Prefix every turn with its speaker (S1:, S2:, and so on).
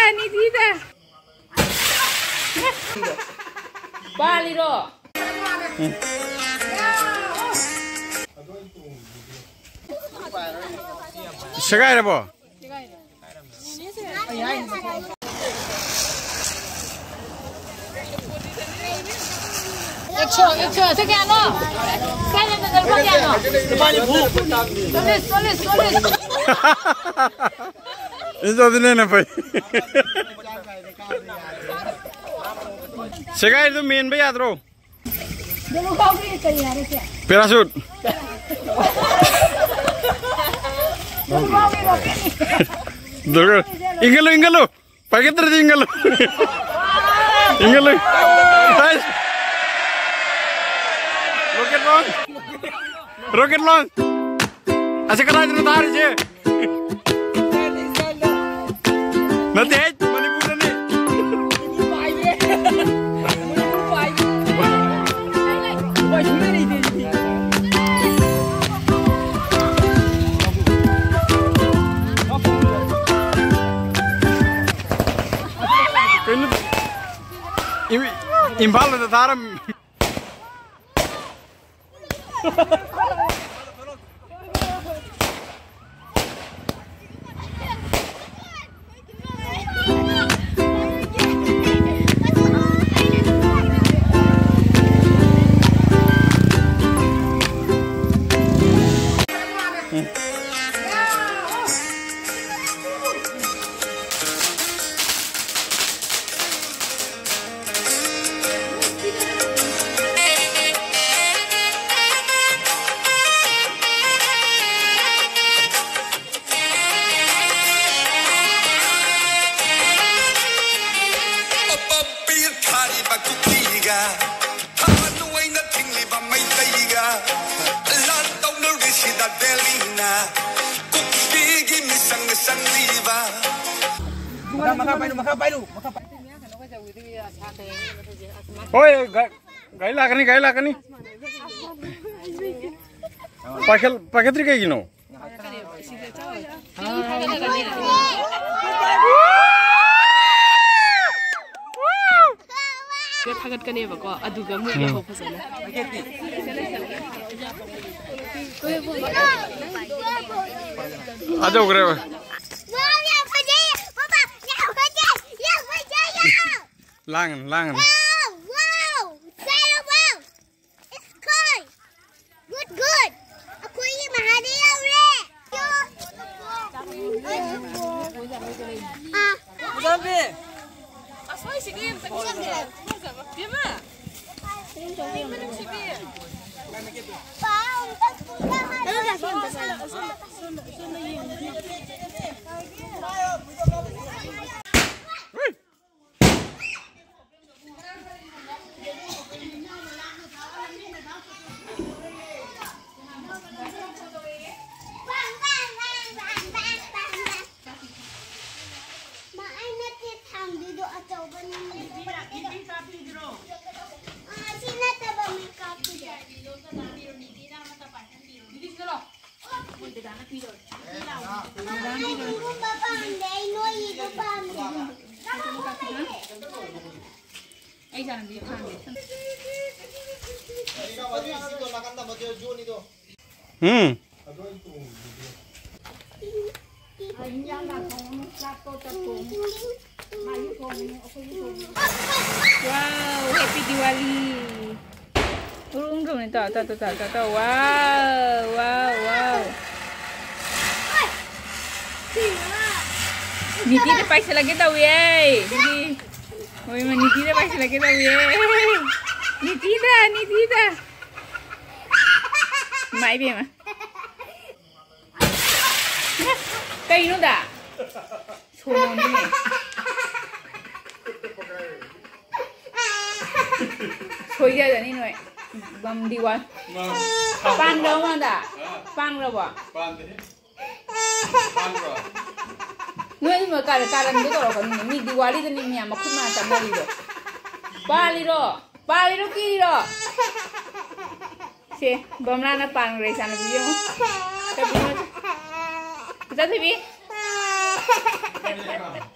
S1: Nitida. Paliro.
S2: Segai apa?
S1: Ekso, sekian lo. Sekian yang terlalu sekian lo. Solis.
S2: Itu ada ni apa? Segai itu main bayar bro.
S1: Dulu kau beri kaya ada siapa?
S2: Parachute.
S1: Dulu kau beri roket.
S2: Dulu, ingalo. Pakai terus ingalo. Ingalo. Rocket launch. Asal kerana itu tarik je. Nanti mana bukan ni? Impal itu taram. Oi, gailah kan ni. Pakai trik kayak gini.
S1: Dia takat kan ya bako, aduh kamu yang kau pasal.
S2: Ada berapa? Langan.
S3: Wow! Wow! It's good! Good! Aku ini mahadiah bre!
S1: Sampai. Asal sih game tak bisa. Dia mah. Wow, happy Diwali. Urung ni tak. Wow. Niti dah paisa lagi tahu ye. Oi, Niti dah paisa lagi tahu ye. Niti dah. Mai be mah. Kayu nu dah. Sono ni. Soi dia dah ni noi. Bam Diwali. Pan dah mana? Pan apa? Pan dah. Noi ni mereka karan tu orang ni Diwali tu ni miam aku mana tak Paliro kiro. Si, bam mana pan resan video. Tapi, kita tu bi.